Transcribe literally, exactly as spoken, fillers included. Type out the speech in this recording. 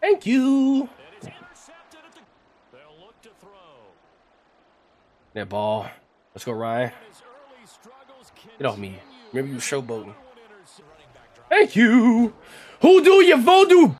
Thank you. That ball. Let's go, Ryan. Get off me. Remember you showboating. Thank you. Who do your voodoo?